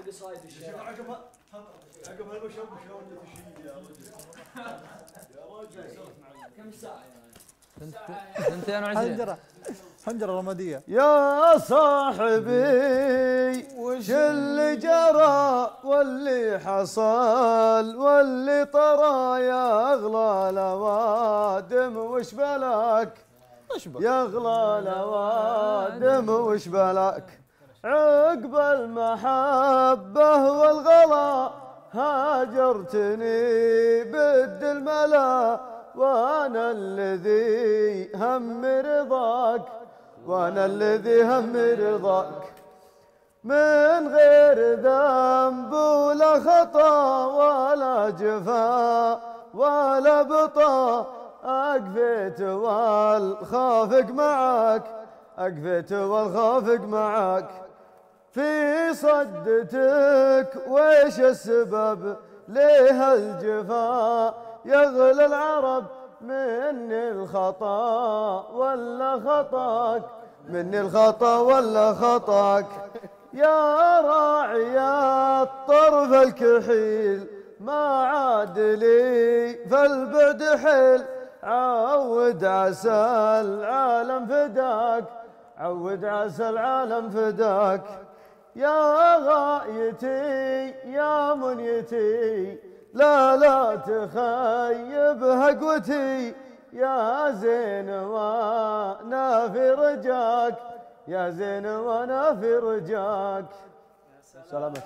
قصايد الشعر. عقب هالمشروب شلون تشيل يا رجل؟ يا رجل كم ساعة يعني؟ 22. حنجرة رمادية. يا صاحبي وش اللي جرى واللي حصل واللي طرى يا اغلى الاوادم وش بلاك؟ يا اغلى الاوادم وش بلاك؟ عقب المحبة والغلا هاجرتني بد الملا وانا الذي هم رضاك وانا الذي هم رضاك من غير ذنب ولا خطا ولا جفا ولا بطا اقفيت والخافق معك اقفيت والخافق معك في صدتك ويش السبب ليه الجفا يغلى العرب مني الخطا ولا خطاك مني الخطا ولا خطاك يا راعي الطرف الكحيل ما عاد لي فالبعد حيل عود عسى العالم فداك عود عسى العالم فداك يا غايتي يا منيتي لا تخيب هقوتي يا زين وانا في رجاك يا زين وانا في رجاك. سلامك.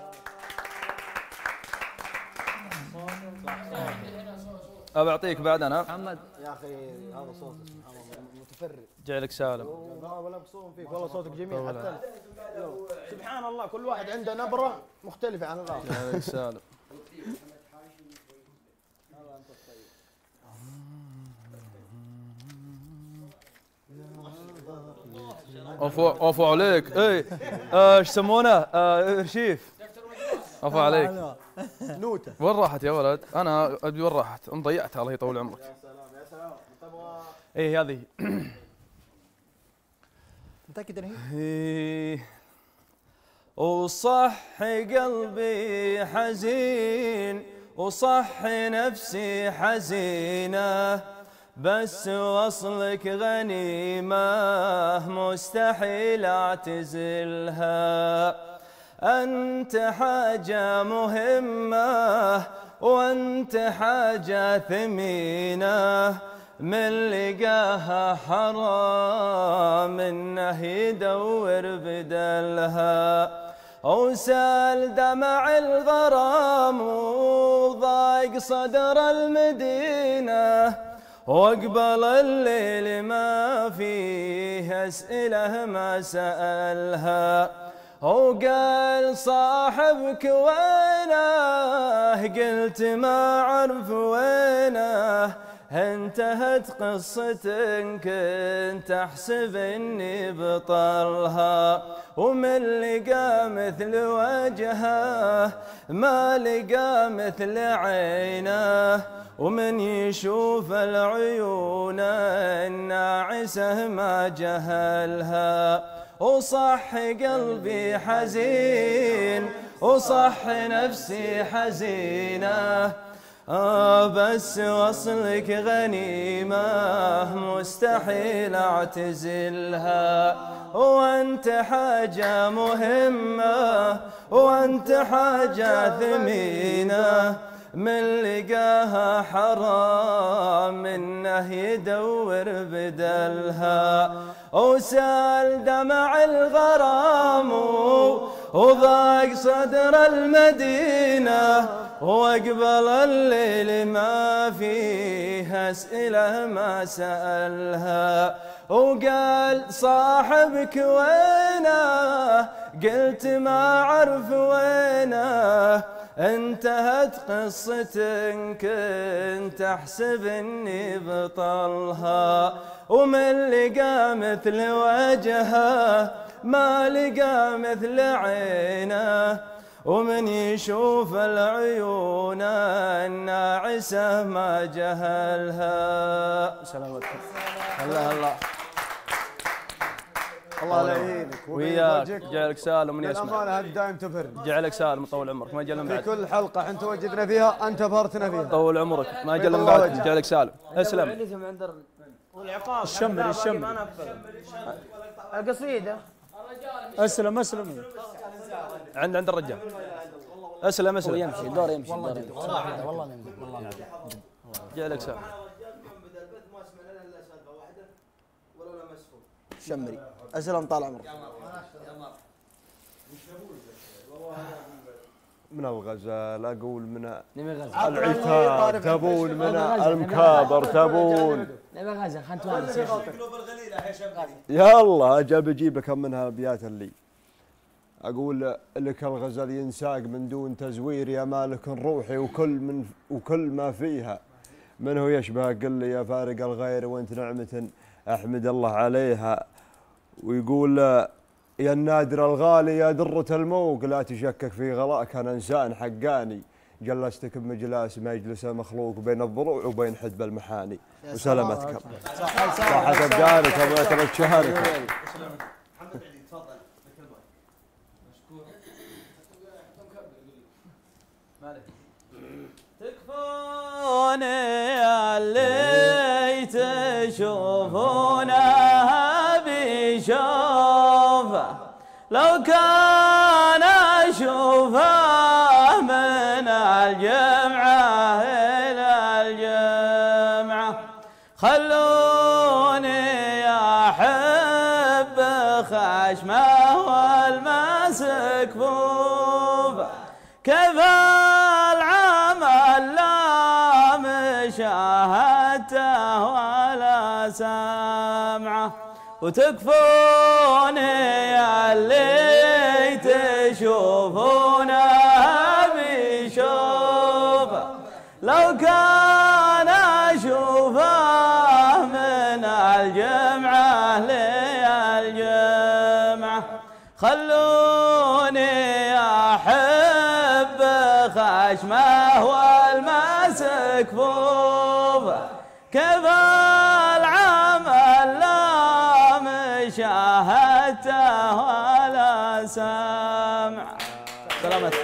ابى اعطيك بعد انا محمد يا اخي هذا صوتك متفرد. جعلك سالم. ولا مقصور فيك والله صوتك جميل حتى سبحان الله كل واحد عنده نبرة مختلفة عن الآخر. جعلك سالم. اوفو عليك. اي ايش يسمونه؟ ارشيف. اوفو عليك. نوتة. وين راحت يا ولد؟ انا ابي وين راحت؟ ضيعتها الله يطول عمرك. يا سلام يا سلام. تبغى ايه هذه. متأكد ان هي؟ وصح قلبي حزين وصح نفسي حزينة بس وصلك غنيمة مستحيل اعتزلها أنت حاجة مهمة وأنت حاجة ثمينة من لقاها حرام إنه يدور بدلها وسال دمع الغرام وضاق صدر المدينة واقبل الليل ما فيه أسئلة ما سألها وقال صاحبك وينه قلت ما أعرف وينه انتهت قصتك كنت احسب اني بطلها ومن لقى مثل وجهه ما لقى مثل عينه ومن يشوف العيون الناعسه ما جهلها وصح قلبي حزين وصح نفسي حزينه بس وصلك غنيمة مستحيل اعتزلها وانت حاجة مهمة وانت حاجة ثمينة من لقاها حرام انه يدور بدلها وسال دمع الغرام وضاق صدر المدينة واقبل الليل ما فيه أسئلة ما سألها وقال صاحبك وينه قلت ما أعرف وينه انتهت قصتك كنت احسب اني بطلها ومن لقى مثل وجهه ما لقى مثل عينه ومن يشوف العيون الناعسة ما جهلها. سلامتك. الله الله. الله لا يهينك وياك جعلك سالم من يسمع. الامانه دايم تبهرني. جعلك سالم طول عمرك ما جل من في بعد. كل حلقه احنا تواجدنا فيها انت ابهرتنا فيها. طول عمرك ما جل من بعد. جعلك سالم. اسلم. والعقاب الشمري القصيده اسلم عند الرجال. اسلم. يمشي الدور يمشي والله جعلك سالم. الشمري اسلم طال عمرك. من الغزال اقول من نبي غزل العتاب تبون من المكابر تبون. نبي غزل خنتوان يلا اجل بجيب لك منها ابيات اللي اقول لك الغزل ينساق من دون تزوير يا مالك روحي وكل ما فيها منه يشبه قل لي يا فارق الغير وانت نعمة احمد الله عليها. ويقول يا النادر الغالي يا درة الموق لا تشكك في غلاك انا انسان حقاني جلستك بمجلس ما يجلس مخلوق بين الضلوع وبين حدب المحاني وسلامتك. صحة ابدانك ابغى تشارك. محمد علي تفضل لك المايك. مشكور. تكفوني اللي تشوفونه بيشوفه لو كان اشوفه من الجمعة إلى الجمعة خلوني أحب خشمه والمسك فوفه كيف العمل لا مشاهدته ولا سمعه وتكفوني اللي تشوفونه بيشوفه لو كان اشوفه من الجمعة للجمعة خلوني احب خشمه والمسك فوفه كيف العمل لا مشاهدته ولا سمع. سلامتك.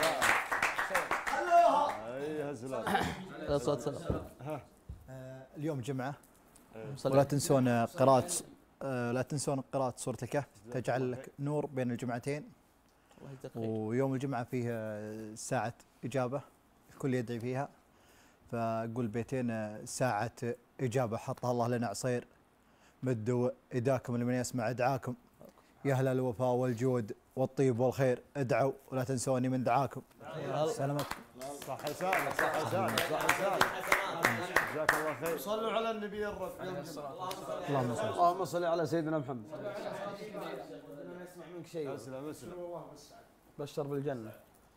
صوت سلام. اليوم جمعة ولا تنسون قراءة سورة الكهف تجعل لك نور بين الجمعتين. ويوم الجمعة فيه ساعة إجابة الكل يدعي فيها فأقول بيتين ساعة إجابة حطها الله لنا عصير مدوا إيداكم لمن يسمع دعاكم يا أهل الوفاء والجود والطيب والخير ادعوا ولا تنسوني من دعاكم. سلامتكم. صح يسالمك صح يسالمك صح يسالمك جزاك الله خير. صلوا على النبي الرب. اللهم صل على سيدنا محمد. نسمع منك شيء. اسلم. بشر بالجنة.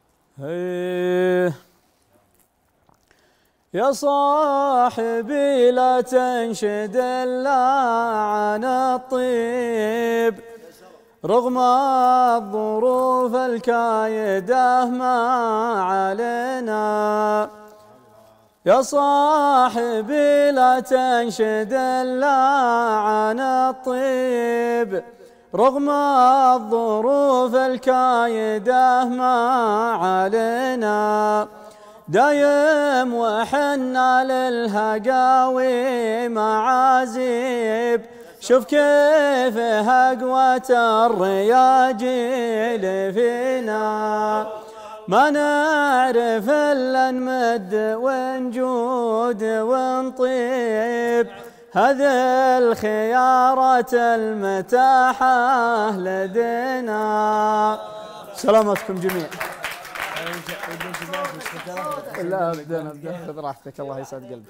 يا صاحبي لا تنشد إلا عن الطيب رغم الظروف الكايدة ما علينا. يا صاحبي لا تنشد إلا عن الطيب رغم الظروف الكايدة ما علينا. دايم وحنا للهقاوي معازيب شوف كيف هقوة الرياجيل فينا ما نعرف إلا نمد ونجود ونطيب هذه الخيارات المتاحة لدينا. سلامتكم جميعا. لا ابدا خذ راحتك الله يسعد قلبك.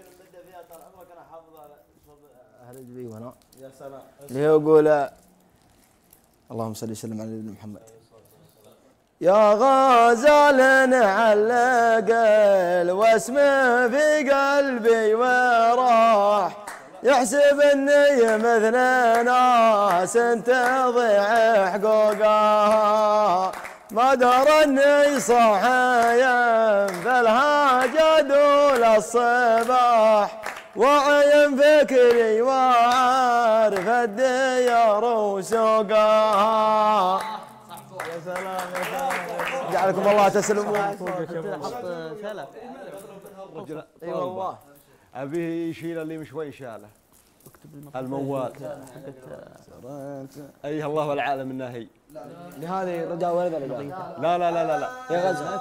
أهل الجبي وهنا يا سلام. اللي يقول اللهم صل وسلم على نبينا محمد. يا غزال نعلق الوسم في قلبي وراح يحسب اني مثل ناس تضيع حقوقها ما درى اني صاحي في الهاجة دول الصباح وعين فكري وعارف الديار وسوقها. يا سلام يا سلام. جعلكم الله تسلمون. حط ثلاث. اي والله ابيه يشيل اللي مش شوي شاله. الموال. اي الله والعالم انها هي. لهذه رجال ولد ولا لا لا لا لا لا يا غزة.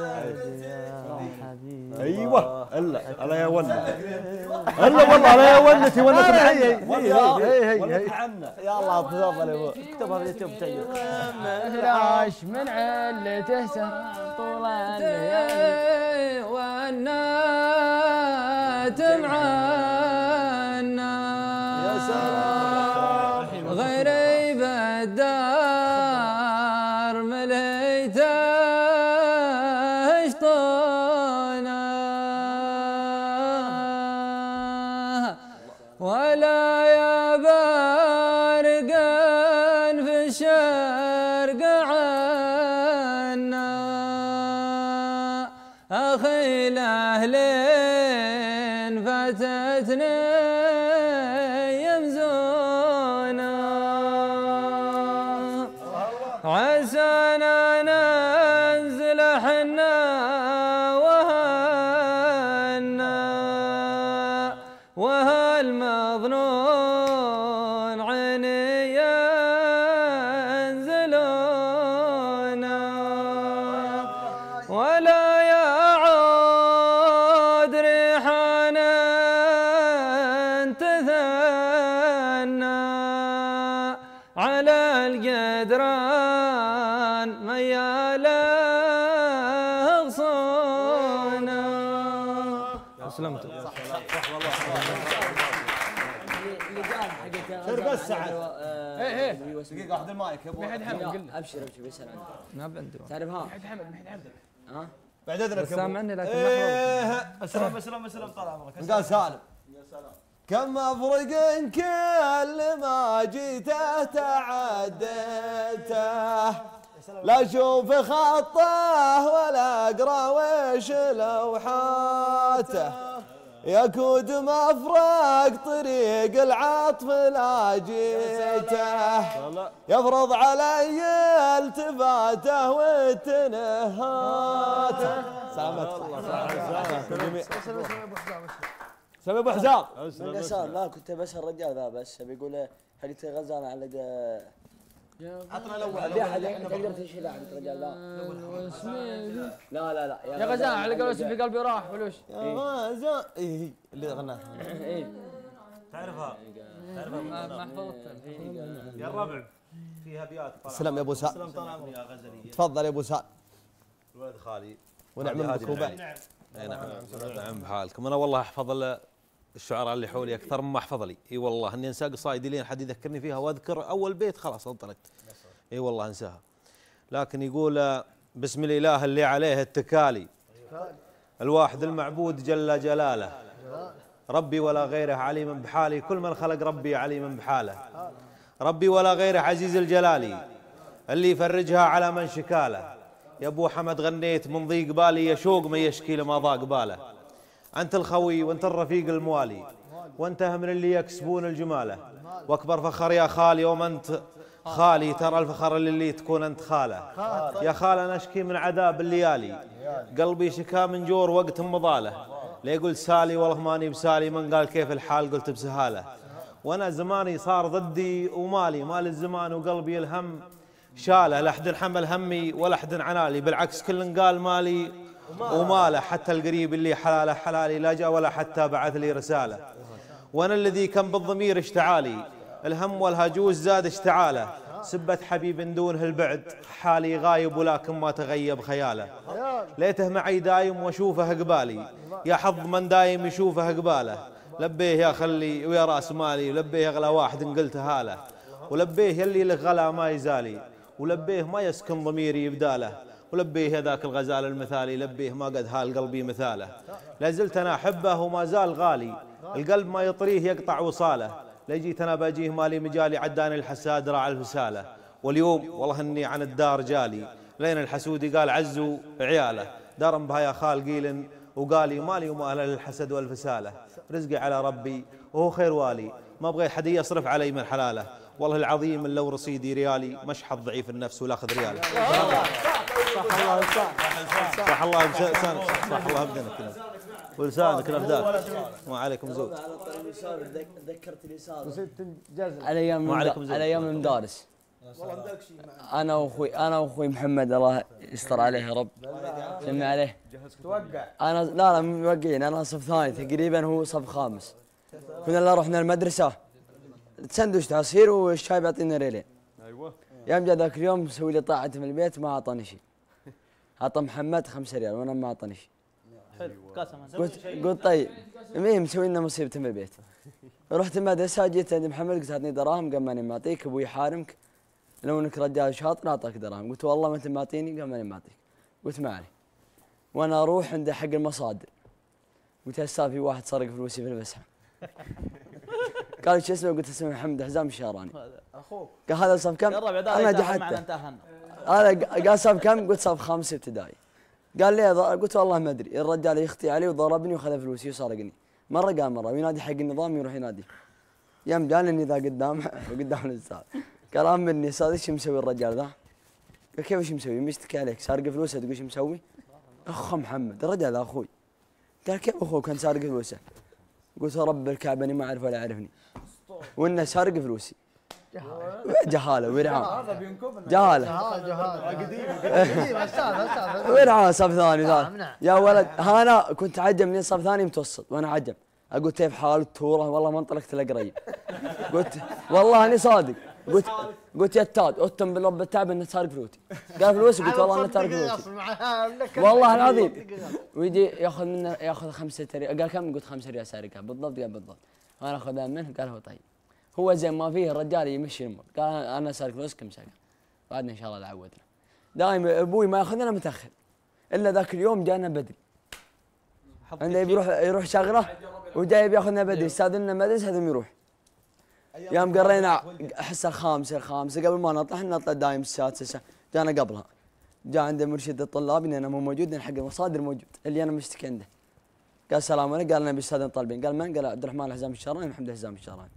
ايوه الا يا ونت الا والله لا يا ونتي ونت معي. هي يا الله تفضل يا ابو اكتبها باليوتيوب تجي. فراش من علته سهران طول الليالي والنات معانا. يا سلام. غيري بالدار مليته شطونا ولا يا بارقا في الشرق عنا. أخي الأهلين فاتتني يمزونا عسانا ننزل حنا وهنا وهالمظنون عيني ينزلونا ولا يعود ريحانا تثنى على الجدران مياله غصونا. اسلمتوا. سير بس سعد. دقيقة واحدة المايك يا ابو. ما حد حمد قل ابشر بيسأل عنك. ما عندي. تعرف ها؟ ما حد حمد ها؟ بعد اذنك سامعني لكن اسلم طال عمرك. قال سالم. يا سلام. كم مفرق كل ما جيته تعديته لا اشوف خطه ولا اقرا وش لوحاته. يكود مفرق طريق العطف لا جيته يفرض علي التفاته وتنهاته. سلامتك. سلام ابو حزام. من قسام لا كنت بس الرجال ذا بس بيقول حقت غزال علق. عطنا الاول. في احد تقدر تشيل حقت الرجال لا لا لا يا غزال علق الاسم في قلبي راح فلوش. يا غزال. اي اللي غناها. تعرفها ما حفظتها يا الربع فيها ابيات. سلام يا ابو سعد. سلام طال عمرك يا غزلي. تفضل يا ابو سعد. ولد خالي ونعم بك وبعد. نعم بحالكم. انا والله احفظ الشعراء اللي حولي اكثر مما احفظ لي. اي والله اني انسى قصايدي لين حد يذكرني فيها واذكر اول بيت خلاص انطلقت. اي والله انساها. لكن يقول بسم الاله اللي عليه التكالي الواحد المعبود جل جلاله ربي ولا غيره عليم بحالي كل من خلق ربي عليم بحاله ربي ولا غيره عزيز الجلالي اللي يفرجها على من شكاله. يا ابو حمد غنيت من ضيق بالي يشوق من يشكي لما ضاق باله. انت الخوي وانت الرفيق الموالي وانت من اللي يكسبون الجماله واكبر فخر يا خالي وما انت خالي ترى الفخر اللي تكون انت خاله. يا خال انا اشكي من عذاب الليالي قلبي شكا من جور وقت مضاله لا يقول سالي والله ماني بسالي من قال كيف الحال قلت بسهاله. وانا زماني صار ضدي ومالي مال الزمان وقلبي الهم شاله لا احد حمل همي ولا احد عنالي بالعكس كل قال مالي وماله حتى القريب اللي حلاله حلالي لا جاء ولا حتى بعث لي رساله. وانا الذي كان بالضمير اشتعالي الهم والهجوز زاد اشتعاله سبت حبيب دونه البعد حالي غايب ولكن ما تغيب خياله. ليته معي دايم واشوفه قبالي يا حظ من دايم يشوفه قباله. لبيه يا خلي ويا راس مالي ولبيه اغلى واحد ان قلت هاله ولبيه يلي لك غلا ما يزالي ولبيه ما يسكن ضميري يبداله ولبيه ذاك الغزال المثالي لبيه ما قد هال قلبي مثاله. لازلت انا احبه وما زال غالي القلب ما يطريه يقطع وصاله. لجيت انا باجيه مالي مجالي عداني الحساد راع الفساله. واليوم والله اني عن الدار جالي لين الحسودي قال عزوا عياله دارم بها يا خال قيل وقالي مالي وما اهل الحسد والفساله. رزقي على ربي وهو خير والي، ما ابغى حد يصرف علي من حلاله، والله العظيم من لو رصيدي ريالي مش حظ ضعيف النفس ولا اخذ ريال. صح الله صح الله ابدنك ولسانك نفداك. ما عليكم زود. على طريق اليسار تذكرت اليسار وصرت تنجازل. على ايام المدارس. انا واخوي محمد الله يستر عليه يا رب. سمي عليه. توقع. انا لا موقعين، انا صف ثاني تقريبا هو صف خامس. كنا رحنا المدرسه سندويش عصير والشاي بيعطينا ريالين. ايوه. يوم جاء ذاك اليوم مسوي لي طاعه في البيت ما اعطاني شيء. عطى محمد 5 ريال وانا ما اعطاني شيء. قلت طيب مين مسوي لنا مصيبه في البيت. رحت المدرسه جيت عند محمد قلت اعطني دراهم قال ماني معطيك ابوي حارمك لو انك رجال شاطر اعطاك دراهم. قلت والله ما انت معطيني قال ماني معطيك. قلت ما علي. وانا اروح عند حق المصادر قلت هسه في واحد سرق فلوسي في المسحه. قال شو اسمه؟ قلت اسمه محمد حزام الشهراني. اخوك. قال هذا صف كم؟ انا جحدته. هذا قال صف كم؟ قلت صف 5 ابتدائي. قال لي قلت والله ما ادري. الرجال يخطي علي وضربني وخذ فلوسي وسرقني مره قال مره وينادي حق النظام يروح ينادي. يوم جاني ذا قدام الاستاذ قال امني استاذ ايش مسوي الرجال ذا؟ قال كيف ايش مسوي؟ مشتكي عليك سارق فلوسه تقول ايش مسوي؟ اخ محمد الرجال ذا اخوي. قال كيف اخوك كان سارق فلوسه؟ قلت رب الكعبه اني ما اعرف ولا يعرفني وانه سارق فلوسي. جهاله ورعان جهاله قديم استاذ ورعان صف ثاني يا ولد. انا كنت عجم من صف ثاني متوسط وانا عجم اقول كيف حالك توره والله ما انطلقت الا قريب. قلت والله اني صادق. قلت يا تاد اتم بالرب التعب انه سارق فلوسي. قال فلوسي قلت والله انه سارق فلوسي والله العظيم. ويجي ياخذ منه ياخذ 5 ريال. قال كم؟ قلت 5 ريال سارقها بالضبط. قال بالضبط. وانا اخذها منه. قال هو طيب هو زين ما فيه الرجال يمشي الامور. قال انا سارق فلوسكم سارق. بعدنا ان شاء الله العودنا. دائما ابوي ما ياخذنا متاخر الا ذاك اليوم جانا بدري. عنده يروح شغله وجاي بياخذنا بدري يستاذننا مدرسه هذا يروح. يوم قرينا الحصه الخامسه قبل ما نطلع دايم السادسه جانا قبلها. جاء عند مرشد الطلاب اني انا مو موجود لان حق المصادر موجود اللي انا مشتكي عنده. قال السلام عليكم. قال انا بستاذن طالبين. قال من؟ قال عبد الرحمن حزام الشهراني محمد حزام الشهراني.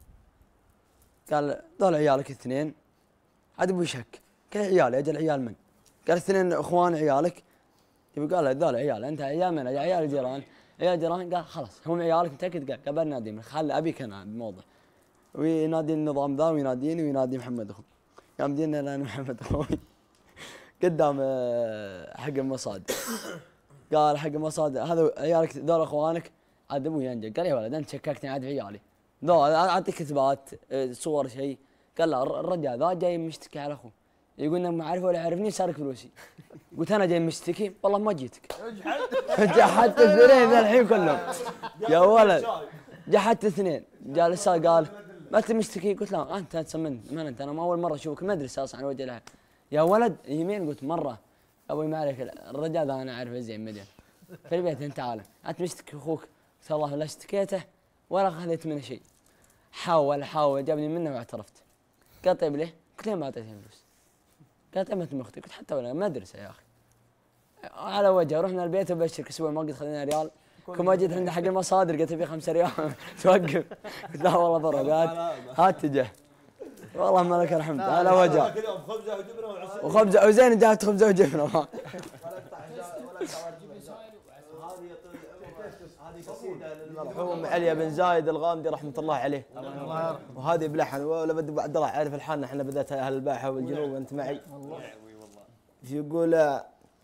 قال دول عيالك 2 عاد ابوي شك. قال عيالي اجل عيال من؟ قال 2 اخوان عيالك. قال ذول عيال انت عيال من؟ عيال جيران. عيال جيران. قال خلاص هم عيالك متاكد؟ قال بناديهم خل ابيك انا بموضع. وينادي النظام ذا ويناديني وينادي محمد اخوي. قام دينا لان محمد اخوي قدام حق المصادر. قال حق المصادر هذا عيالك ذول اخوانك عاد ابوي ينجح. قال يا ولد انت شككتني عاد في عيالي ذول اعطيك اثبات صور شيء. قال لا الرجال ذا جاي مشتكي على اخوه يقول انك ما اعرفه ولا يعرفني سارق فلوسي. قلت انا جاي مشتكي والله ما جيتك. جحدت 2 الحين كلهم يا ولد. جحدت 2 جاء الاستاذ قال ما انت مشتكي؟ قلت لا انت تسمنت من انت؟ انا ما اول مره اشوفك مدرسه اصلا على وجه الحال. يا ولد يمين. قلت مره ابوي ما عليك الرجال ذا انا اعرفه زين مدين في البيت انت عالم انت مشتكي اخوك. قلت والله لا اشتكيته ولا خذيت منه شيء. حاول جابني منه واعترفت. قال طيب ليه؟ قلت له ما اعطيتني فلوس. قال طيب انت مختي. قلت حتى ولا مدرسه يا اخي على وجهه. رحنا البيت وبشرك اسبوع ما قد خذينا ريال. كل ما جيت عند حق المصادر قلت ابي 5 ريال توقف. قلت لا والله ضرب هات تجه والله ما لك الحمد على وجهه. وخبزه وزين جابت خبزه وجبنه. المرحوم علي بن زايد الغامدي رحمه الله عليه. وهذه بلحن ولا بدي عبد الله عارف الحان. احنا بدات اهل الباحه والجنوب وانت معي. يقول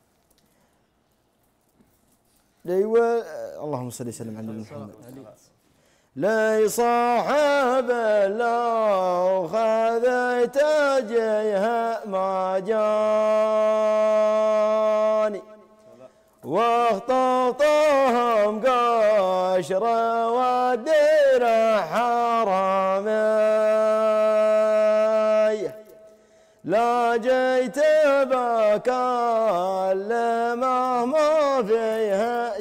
ايوه اللهم صل وسلم على محمد. لي صاحب لو خذيت جيه ما جاني واخططهم قشر والدير حرامي لا جيت بكلمه ما فيه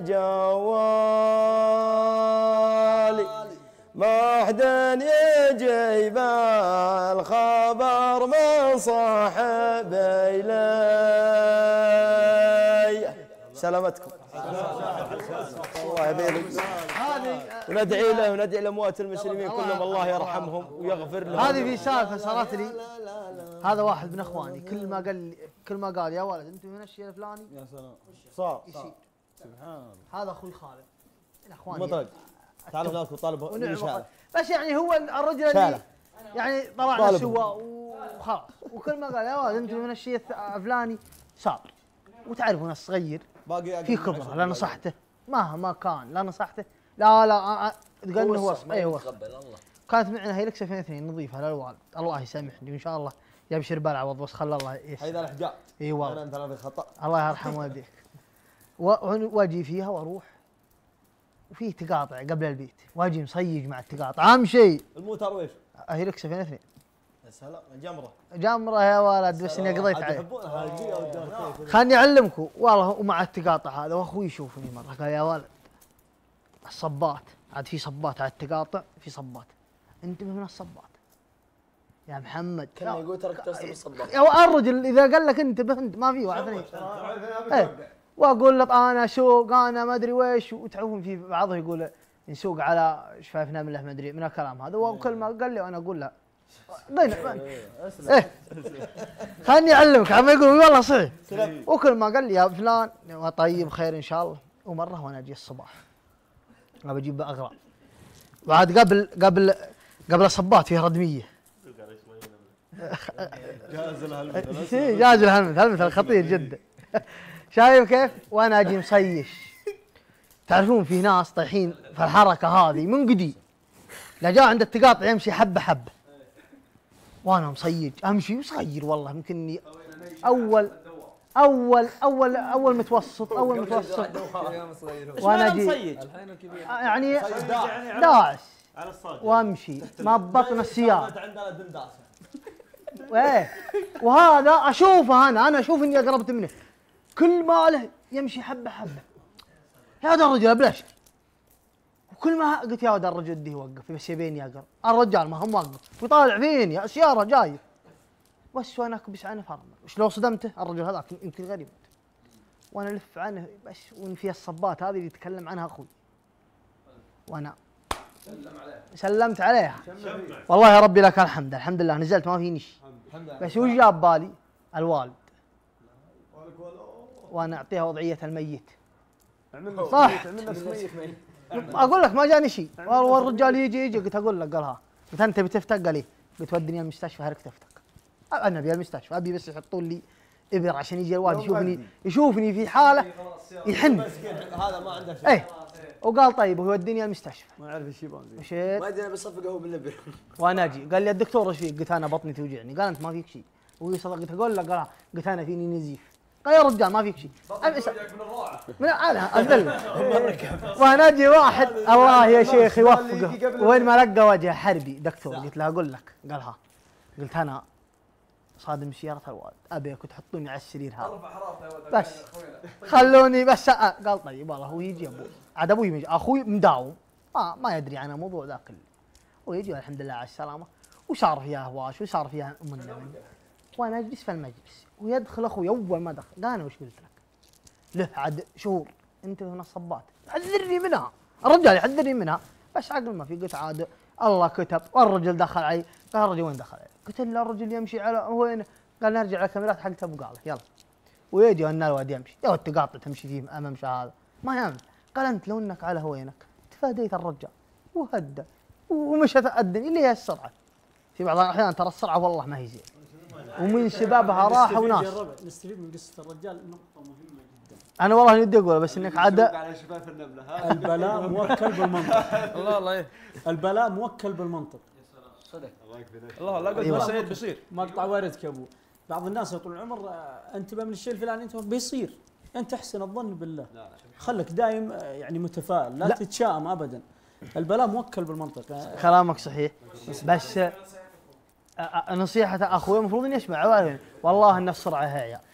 جوالي ما حد يجيب الخبر من صاحب إلي سلامتكم. الله يبيض. وندعي له وندعي لاموات المسلمين كلهم الله يرحمهم ويغفر لهم. هذه في سالفه صارت لي. هذا واحد من اخواني كل ما قال يا ولد انت من الشيء الفلاني يا سلام صار يصير. سبحان الله. هذا اخوي خالد من اخواني. مطرق تعال هناك وطالب بس يعني هو الرجل اللي يعني طلعنا سوا وخلاص، وكل ما قال يا ولد انت من الشيء الفلاني صار. وتعرفون الصغير في كبره، لا نصحته مهما كان، لا نصحته لا قال انه هو ايوه. كانت معنا هيلكس 2002 نضيفها للوالد، الله يسامحني وان شاء الله يبشر بالعوض، بس خلى الله يسر. هذا الاحجاج. اي والله انا انت خطا. الله يرحم والديك. واجي فيها واروح وفي تقاطع قبل البيت، واجي مصيج مع التقاطع. اهم شيء الموتر ويش؟ هيلكس 2002. يا سلام الجمره. جمره يا ولد، بس اني قضيت عليه. خلني اعلمكم والله. ومع التقاطع هذا واخوي يشوفني مره قال يا ولد الصبات، عاد في صبات على التقاطع، في صبات انتبه من الصبات يا محمد. كان يقول ترك تصل بالصبات. يا الرجل اذا قال لك انتبه انت ما في واحد ثاني. واقول له انا سوق انا ما ادري ويش، وتعرفون في بعضهم يقول نسوق على شفافنا من له ما ادري من الكلام هذا، وكل ما قال لي وانا اقول له ايه خلني اعلمك عم يقول والله صحيح. وكل ما قال لي يا فلان طيب خير ان شاء الله. ومره وانا اجي الصباح ابى اجيب اغراض، وعاد قبل الصبات فيه ردميه. جاهز الهلمثل خطير جدا. شايف كيف؟ وانا اجي مصيش. تعرفون في ناس طايحين في الحركه هذه من قديم، لا جاء عند التقاطع يمشي حبه حبه، وانا مصيج امشي صغير والله. يمكن اني اول متوسط وانا اجي يعني داعس وامشي ما ببطن السيارة. ايه وهذا اشوفه انا اشوف اني قربت منه، كل ما له يمشي حبه حبه. هذا الرجل بلاش، وكل ما قلت يا ولد الرجل ده يوقف بس يبيني اقرب. الرجال ما هو موقف ويطالع فيني السياره جايه بس، وانا اكبس عنه فرمل. وش لو صدمته الرجل هذاك يمكن غريب، وانا الف عنه بس. وان في الصبات هذه اللي يتكلم عنها اخوي، وانا سلمت عليها. والله يا ربي لك الحمد، الحمد لله نزلت ما فيني شيء. بس وش جاب بالي؟ الوالد، وانا اعطيها وضعيه الميت. صح اقول لك ما جاني شيء. والرجال يجي قلت اقول لك قالها، قلت انت بتفتك؟ قال لي. قلت ودني المستشفى هلك تفتك. انا ابي المستشفى، ابي بس يحطون لي ابر عشان يجي الوالد يشوفني في حاله يحن. هذا ما عنده شيء. ايه وقال طيب هو يوديني المستشفى. ما يعرف ايش يبغى. مشيت ما ادري انا بصفقه هو بالنبر. وانا اجي قال لي الدكتور ايش فيك؟ قلت انا بطني توجعني. قال انت ما فيك شيء. وهي صدق. قلت اقول لك قال قلت انا فيني نزيف. قال يا رجال ما فيك شيء. من انا اذل. وانا اجي واحد الله يا شيخ يوفقه وين ما لقى وجه حربي دكتور. قلت له اقول لك قالها. قلت انا صادم سيارة الوالد ابيك تحطوني على السرير هذا بس خلوني بس. قال طيب والله هو يجي ابوي. عاد ابوي اخوي مداوم ما يدري عن الموضوع ذا كله، ويجي الحمد لله على السلامه. وصار فيها هواش وصار فيها ام النبي. وانا اجلس في المجلس ويدخل اخوي اول ما دخل قال انا وش قلت لك؟ له عاد شهور انت من الصبات حذرني منها. الرجال يحذرني منها بس عقل ما في. قلت عاد الله كتب. والرجل دخل علي. قال الرجل وين دخل علي؟ قلت له الرجل يمشي على وين؟ قال نرجع على الكاميرات حقت ابو قاله يلا. ويجي ان الواد يمشي يا ولد تقاطع تمشي فيه امام هذا ما يعمل. قال انت لو انك على هوينك تفاديت الرجال وهدى ومشى تقدم اللي هي السرعه. في بعض الاحيان ترى السرعه والله ما هي زين، ومن سبابها راحه وناس. نستفيد من قصه الرجال نقطه مهمه جدا. انا والله ودي اقول بس انك عاد على شفاف النبله. البلاء موكل بالمنطق. الله البلاء موكل بالمنطق. صدق الله لا قلت بس بيصير. مقطع واردك يا ابو. بعض الناس طول العمر انتبه من الشيء الفلاني انت بيصير. انت احسن الظن بالله. خليك دايم يعني متفائل، لا تتشائم ابدا. البلاء موكل بالمنطق. كلامك صحيح بس نصيحة اخوي المفروض ان يسمع. والله ان السرعة هي عيال.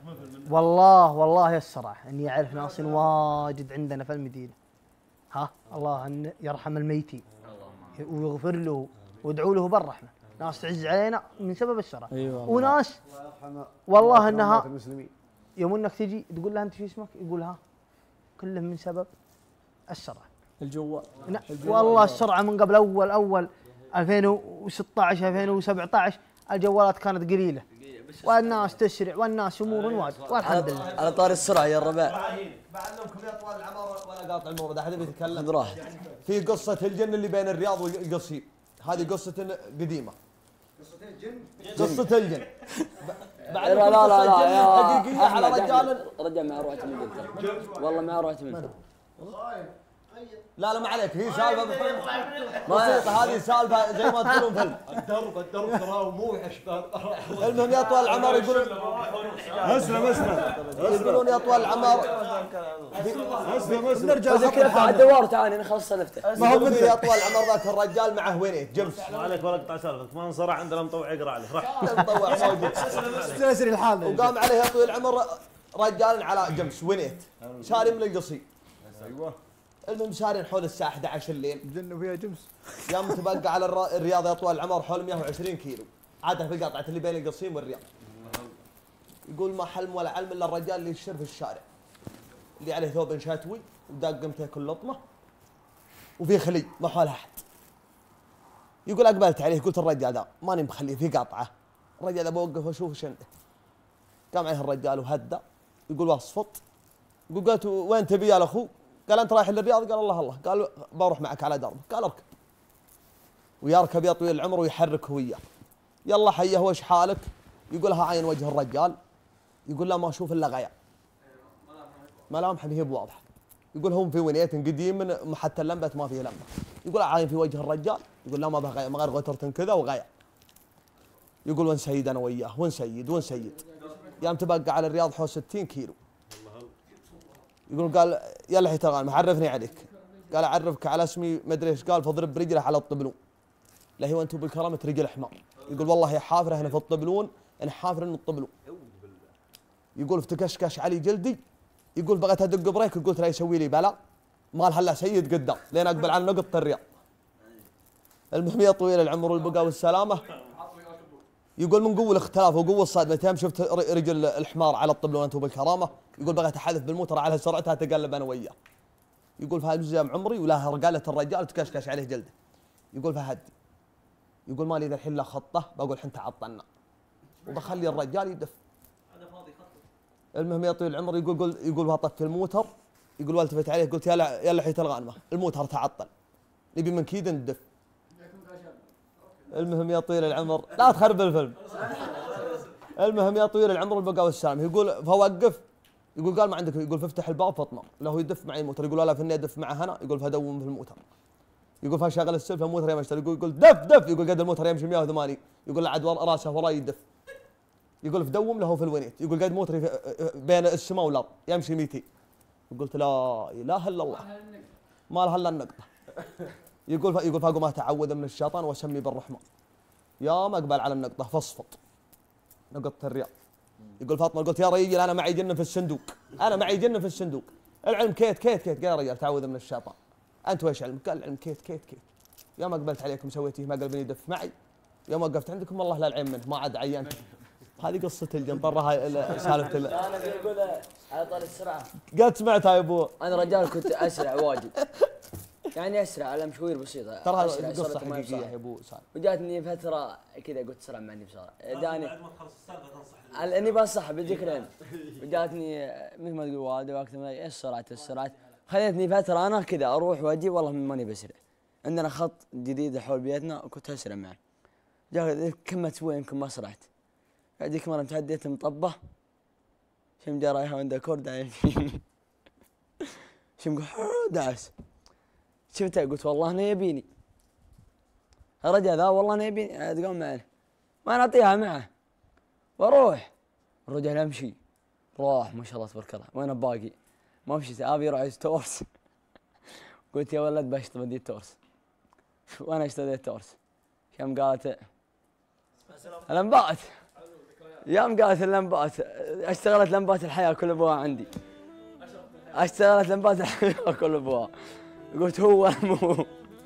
والله السرعة اني اعرف ناس واجد عندنا في المدينة الله ان يرحم الميتين ويغفر له وادعوا له بالرحمة. ناس تعز علينا من سبب السرعة. وناس والله انها يوم انك تجي تقول له انت شو اسمك؟ يقول ها كله من سبب السرعه. الجوال. والله السرعه من قبل اول 2016 2017 الجوالات كانت قليله والناس تسرع والناس امور واجد والحمد لله. على طار السرعه يا الرباع. بعلمكم يا طوال العمر ولا قاطع الموضوع، احد بيتكلم. خذ راحتك. في قصه الجن اللي بين الرياض والقصيم، هذه قصه قديمه. قصه الجن. لا لا يا حقيقيه على رجال ما روحت من انجلترا، والله ما روحت من لا ما عليك، هي سالفه بسيطه، هذه سالفه زي ما تقولون فيلم. الدرب ترى موحش. المهم يا طوال العمر يقولون اسلم يقولون يا طوال العمر نرجع على الدوار تعال نخلص سلفته. ما هو يا طوال العمر ذاك الرجال معه وينيه جمس. ما عليك ولا قطع سالفتك، ما انصرع عندنا مطوع يقرا عليه. راح مطوع موجود سلسل الحال. وقام عليه يا طويل العمر رجال على جمس وينيت شاري من القصيم. ايوه المهم سارين حول الساعه 11 الليل، جنوا فيها جمس. يوم تبقى على الرياض يا طوال العمر حول 120 كيلو، عاده في القطعه اللي بين القصيم والرياض. يقول ما حلم ولا علم الا الرجال اللي يشر في الشارع، اللي عليه ثوب شتوي وداقمته كل لطمه وفي خلي ما حولها احد. يقول اقبلت عليه قلت الرجال ذا ماني مخليه في قطعه، الرجال ذا بوقف واشوف ايش عنده. قام عليه الرجال وهدى، يقول واصفط. يقول قلت وين تبي يا اخو؟ قال انت رايح للرياض؟ قال الله الله. قال بروح معك على درب. قال اركب. ويركب يا طويل العمر ويحرك وياه. يلا حيه وش حالك؟ يقول ها عين وجه الرجال. يقول لا ما اشوف الا غيا. ملامحه هي بواضحه. يقول هم في ونيت قديم من حتى اللمبه ما فيه لمبه. يقول عاين في وجه الرجال. يقول لا ما به غيا، ما غير غترة كذا وغيا. يقول وين سيد انا وياه؟ وين سيد؟ وين سيد؟ يوم تبقى على الرياض حول 60 كيلو. يقول قال يلا حيت الغانم عرفني عليك. قال اعرفك على اسمي ما ادري ايش. قال فاضرب برجله على الطبلون. لا هي وانتم بالكرامه رجل حمار. يقول والله يا حافره هنا في الطبلون، انا حافر انه الطبلون. يقول افتكشكش علي جلدي. يقول بغيت ادق بريك، قلت لا يسوي لي بلا مال هلا سيد قدام لين اقبل على نقط الرياض. المهم يا طويل العمر والبقاء والسلامه. يقول من قوه الاختلاف وقوه الصدمتين شفت رجل الحمار على الطبلون انتم بالكرامه. يقول بغيت احذف بالموتر على سرعتها تقلب انا وياه. يقول فهذا عمري ولا رقاله الرجال تكشكش عليه جلده. يقول فهدي. يقول مالي ذا الحين لا خطه، بقول الحين تعطلنا وبخلي الرجال يدف. المهم يا طويل العمر يقول وطفت الموتر. يقول والتفت عليه قلت يلا حيت الغانمه الموتر تعطل نبي من كيد ندف. المهم يا طويل العمر لا تخرب الفيلم. المهم يا طويل العمر والبقاء والسلام. يقول فوقف. يقول قال ما عندك. يقول فافتح الباب فاطمر له يدف معي الموتر. يقول لا فني ادف معه هنا. يقول فدوم في الموتر. يقول فشغل السلف الموتر يمشي. يقول دف. يقول قد الموتر يمشي 180. يقول لا عاد راسه وراي يدف. يقول فدوم له في الونيت. يقول قد موتري بين السماء والارض يمشي 200. قلت لا اله الا الله ما لها الا النقطه. يقول فاقوم اتعوذ من الشيطان واسمي بالرحمن. يا ما اقبل على النقطه فاصفط نقطه الرياض. يقول فاطمه قلت يا رجل انا معي جن في الصندوق، انا معي جن في الصندوق. العلم كيت. قال يا رجال تعوذ من الشيطان. انت وش علمك؟ قال العلم كيت. يا ما قبلت عليكم سويتيه ما قلبني يدف معي. يا ما وقفت عندكم والله لا العين منه ما عاد عينت. هذه قصه الجن طرها سالفه. انا بقول على طار السرعه. قد سمعتها يا ابو. انا رجال كنت اسرع واجد، يعني اسرع على مشوير بسيطه. ترى هذه قصه حقيقيه يا ابو سالم. وجاتني فتره كذا قلت سرع معني بسرعه. جاني بعد ما تخلص السالفه تنصح اني بنصح بيجيك العلم. وجاتني مثل ما تقول والدي واكثر من ايش السرعه خليتني فتره انا كذا اروح واجي والله ماني بسرع. عندنا خط جديد حول بيتنا وكنت اسرع معه. جاء كم اسبوع يمكن ما سرعت. هذيك مرة متعديت مطبة شم جرايها عنده كورد شم داس شفتها قلت والله أنا يبيني الرجال ذا والله أنا يبيني تقوم معنا ما نعطيها معه واروح الرجال امشي روح ما شاء الله تبارك الله وانا باقي ما مشيت ابي اروح تورس. قلت يا ولد بشطب ادي تورس وانا اشتريت تورس. شم قالت الانبات يوم قالت اللمبات اشتغلت لمبات الحياه كل ابوها عندي. اشتغلت لمبات الحياه كل ابوها. قلت هو مو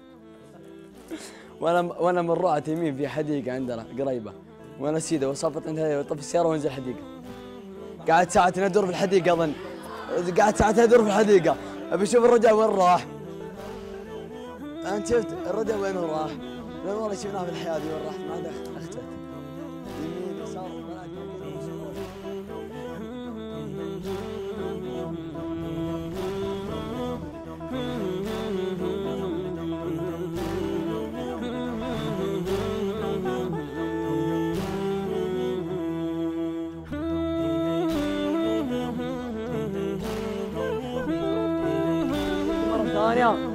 وانا من رعت يمين في حديقه عندنا قريبه وانا سيده وصفت عندها وطف السياره وانزل حديقه. قعدت ساعتين ادور في الحديقه اظن، قعدت ساعتين ادور في الحديقه ابي اشوف الرجال وين راح. انت شفت الرجال وين راح؟ لان والله شفناه في الحياه دي وين راح ما عاد اختفت. يمين يسار مرة ثانية.